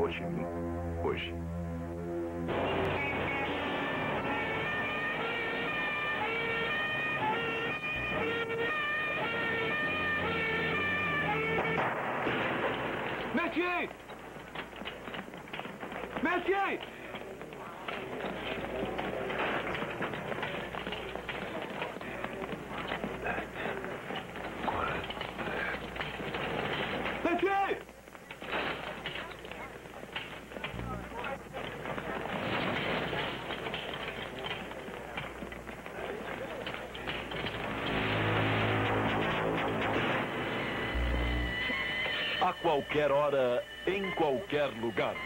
Ho Chi Minh, hoje. Mertier! Mertier! Mertier! A qualquer hora, em qualquer lugar.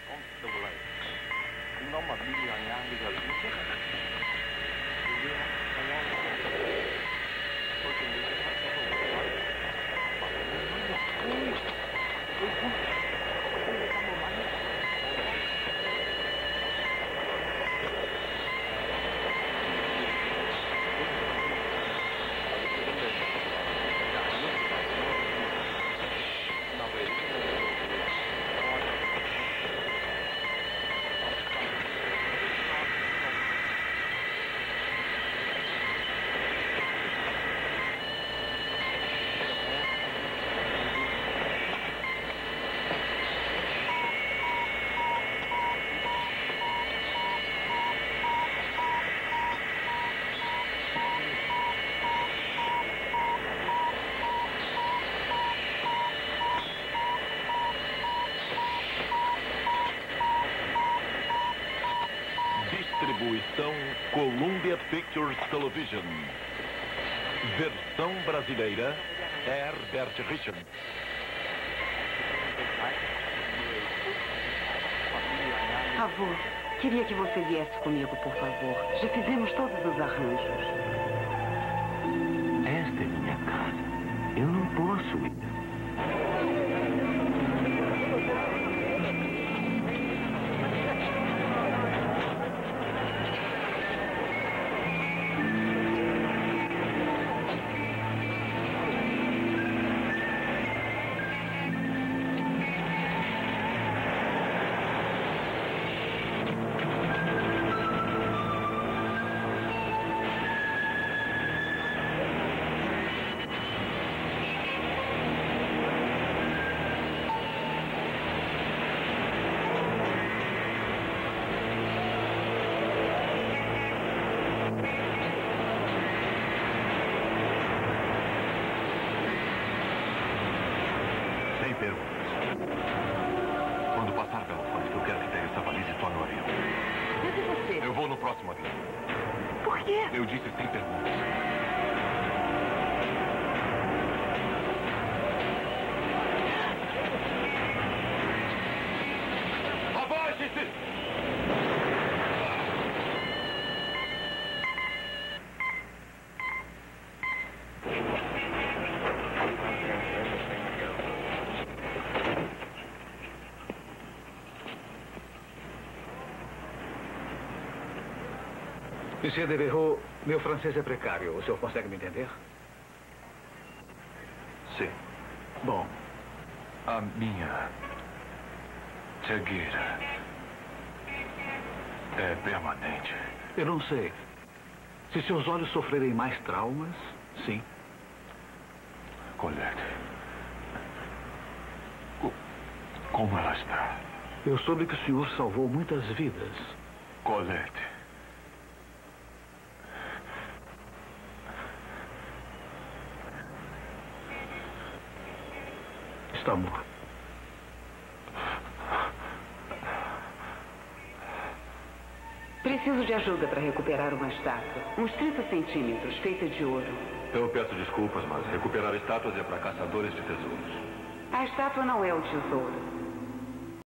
Distribuição Columbia Pictures Television. Versão brasileira, Herbert Richards. Avô, queria que você viesse comigo, por favor. Já fizemos todos os arranjos. Esta é minha casa. Eu não posso ir. Sem perguntas. Quando passar pela alfândega, eu quero que pegue essa valisa e tome o avião. Cadê você? Eu vou no próximo avião. Por quê? Eu disse sem perguntas. Abaixe-se! Monsieur Devereux, meu francês é precário. O senhor consegue me entender? Sim. Bom, A minha cegueira é permanente. eu não sei. Se seus olhos sofrerem mais traumas, sim. Colette. Como ela está? Eu soube que o senhor salvou muitas vidas. Colette. Está morto. Preciso de ajuda para recuperar uma estátua. Uns 30 centímetros, feita de ouro. Eu peço desculpas, mas recuperar estátuas é para caçadores de tesouros. A estátua não é o tesouro.